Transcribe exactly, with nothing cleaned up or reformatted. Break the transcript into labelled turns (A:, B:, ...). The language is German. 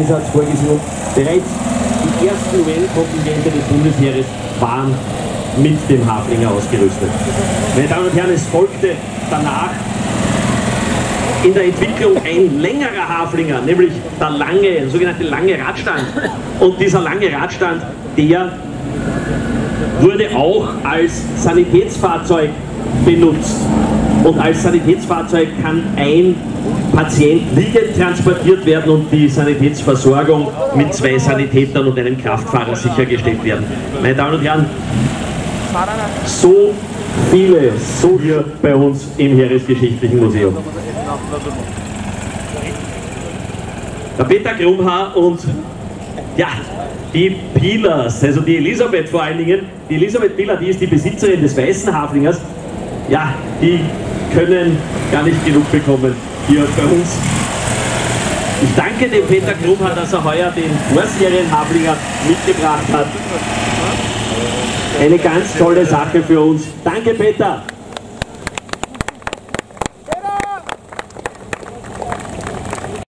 A: Einsatz vorgesehen und bereits die ersten U N-Kontingente des Bundesheeres waren mit dem Haflinger ausgerüstet. Meine Damen und Herren, es folgte danach in der Entwicklung ein längerer Haflinger, nämlich der lange, der sogenannte lange Radstand. Und dieser lange Radstand, der wurde auch als Sanitätsfahrzeug benutzt. Und als Sanitätsfahrzeug kann ein Patient liegend transportiert werden und die Sanitätsversorgung mit zwei Sanitätern und einem Kraftfahrer sichergestellt werden. Meine Damen und Herren, so viele, so hier bei uns im Heeresgeschichtlichen Museum. Der Peter Krumhar und ja, die Pielers, also die Elisabeth vor allen Dingen, die Elisabeth Pieler, die ist die Besitzerin des Weißen Haflingers, ja, die können gar nicht genug bekommen hier bei uns. Ich danke dem Peter Krumhar, dass er heuer den Vorserien-Haflinger mitgebracht hat. Eine ganz tolle Sache für uns. Danke, Peter!